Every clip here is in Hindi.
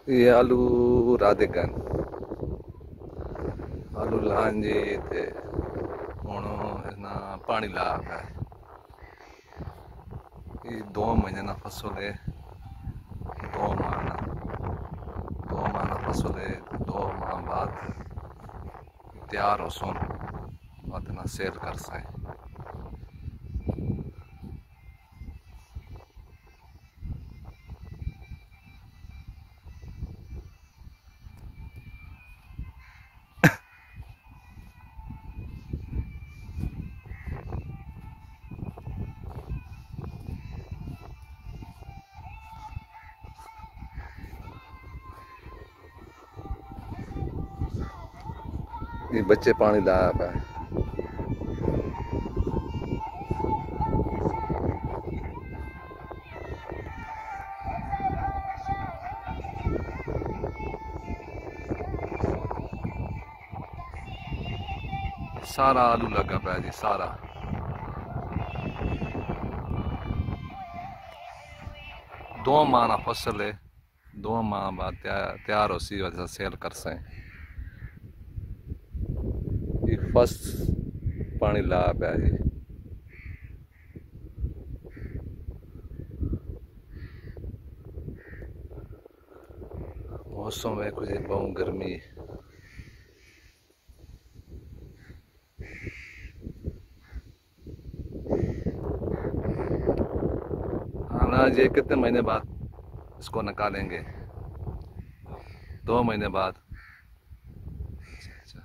ये आलू राधे गन आलू लान जी ते हुण इना पानी ला है। ये 2 महीने ना फसल है। 2 माह फसल है। 2 माह बाद तैयार हो सुन अपना सेल कर सकें। ये बच्चे पानी लाया पे। सारा आलू लगा पाया जी सारा। 2 माह ना फसल है। 2 माह बाद तैयार हो सी वजह सेल कर सकें। ये फर्स्ट पानी ला पाया जी। मौसम है कुछ बहुत गर्मी। अनाज ये कितने महीने बाद इसको निकालेंगे? 2 महीने बाद। अच्छा।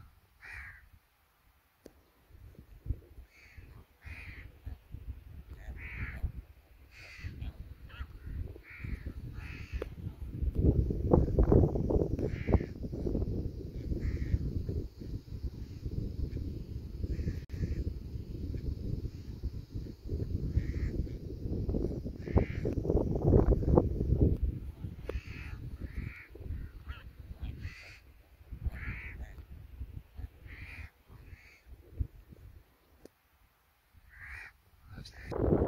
अच्छा।